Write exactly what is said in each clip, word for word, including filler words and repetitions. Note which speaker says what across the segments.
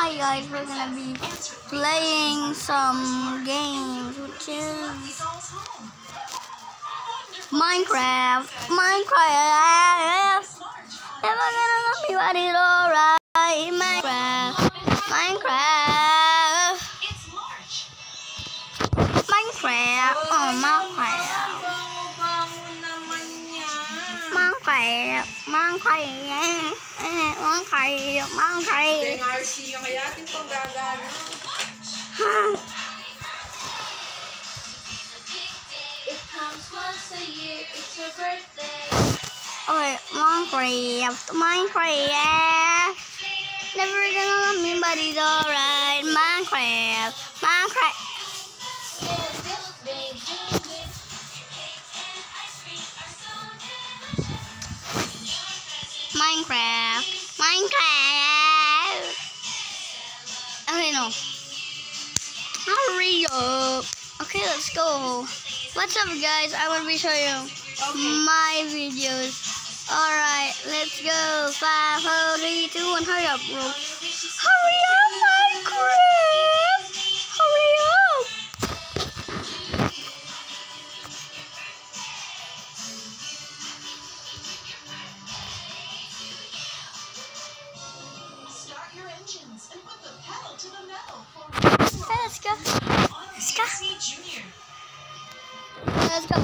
Speaker 1: Hi guys, we're gonna be playing some games, which is Minecraft. Minecraft. Never gonna love me, but it's alright. Minecraft. Minecraft. Minecraft. Oh, Minecraft. Minecraft. Minecraft. Minecraft. Minecraft.
Speaker 2: R C yung kaya ating pang gagana.
Speaker 3: It comes once a year, it's your birthday.
Speaker 1: Okay, Minecraft. Minecraft. Never gonna love me, but it's alright. Minecraft. Minecraft. Minecraft. Minecraft. Okay, no. Hurry up. Okay, let's go. What's up, guys? I want to show you
Speaker 2: Okay.
Speaker 1: my videos. Alright, let's go. Five, four, three, two, one. Hurry up, bro. Hurry up, Minecraft. Hurry up.
Speaker 3: Start your engines and put the pedal to the metal for
Speaker 1: Okay, let's go. Let's go.
Speaker 3: Junior.
Speaker 1: Let's go.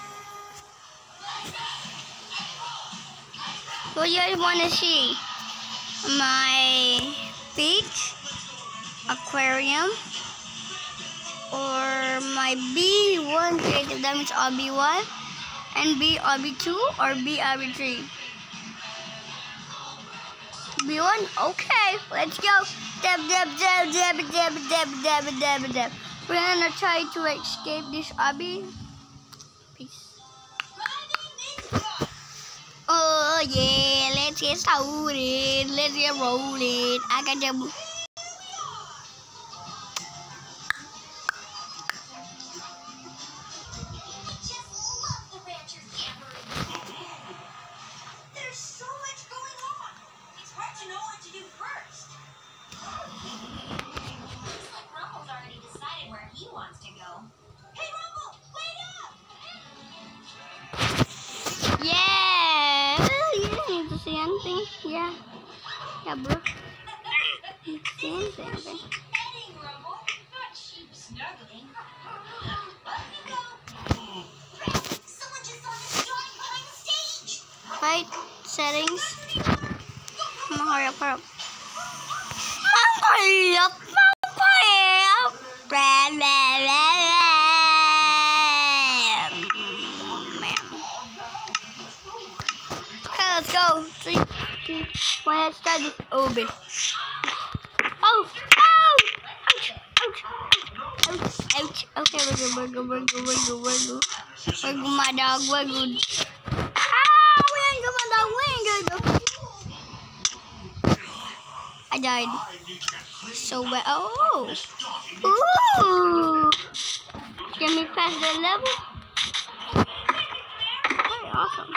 Speaker 1: What do you guys want to see? My beach, aquarium, or my B one creative damage R B one, and B R B two, or B R B three? B one? Okay, let's go. Dab, dab, dab, dab, dab, dab, dab, dab, dab. We're gonna try to escape this obby. Peace. Oh yeah, let's get started. Let's get rolling. I got them.
Speaker 3: There's so much going on. It's hard to know what to do first. Looks like Rumble's already decided where he wants to go. Hey, Rumble, wait up!
Speaker 1: Yeah. You don't need to see anything. Yeah. Yeah, bro. You can see anything. Okay.
Speaker 3: Heading, Rumble. Not cheap snuggling. Up you go. Someone just saw this drawing behind the stage.
Speaker 1: Right. Settings. Come on, hurry up, hurry up. Hurry up, hurry up. Blah, blah, blah, blah. Man. Okay, let's go. Three, two, one, let's start this. Oh, baby. Oh, ow! Ouch, ouch, ouch, ouch. Okay, we're good, we're good, we're good, we're good, we're good. We're good, my dog, we're good. Ah, we ain't good, my dog, we ain't good. I died. So well. Oh! Ooh! Get me past the level. Very awesome.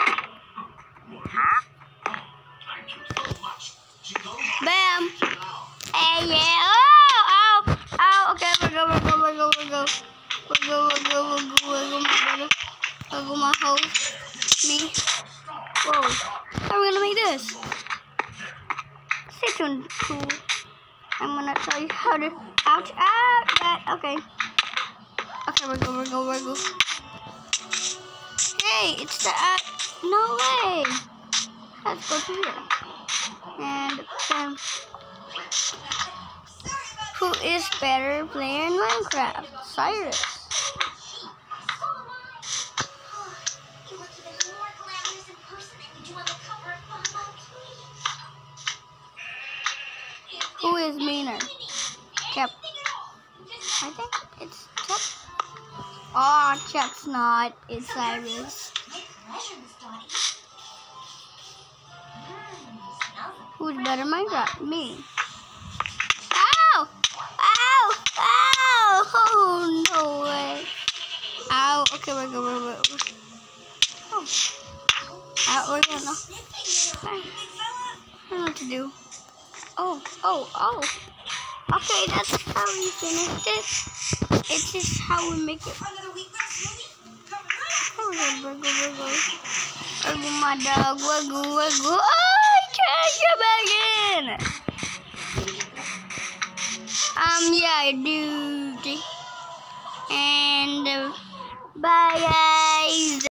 Speaker 1: Bam! Hey, yeah! Oh! Ow! Ow! Okay, we're go, we're go, we're go, we're go. We're go, we're go, we're go, we're go, my brother. We're go, my host. Me. Whoa. How are we gonna make this? Stay tuned. Cool. I'm gonna tell you how to. Ouch! Ouch! That. Okay. Okay, we're go, we're go, we're go. Hey, it's the. Uh, no way! Let's go to here. And um, who is better player in Minecraft? Cyrus.
Speaker 3: You look even more glamorous in person than you do on the cover of Bumble Tweety.
Speaker 1: Who is meaner? Cap. I think it's Cap. Oh, Cap's not. It's Cyrus. Who's better Minecraft? Me. Ow! Ow! Ow! Oh, no way. Ow. Okay, we're good. We're good. Oh. Ow, we're good now. Okay. I don't know what to do. Oh, oh, oh. Okay, that's how we finish this. It's just how we make it.
Speaker 3: Another week left, movie. Coming right.
Speaker 1: Oh, yeah, wiggle, wiggle. Wiggle, my dog. Wiggle, wiggle. Oh, I can't get back in. Um, yeah, dude. And uh, bye, guys.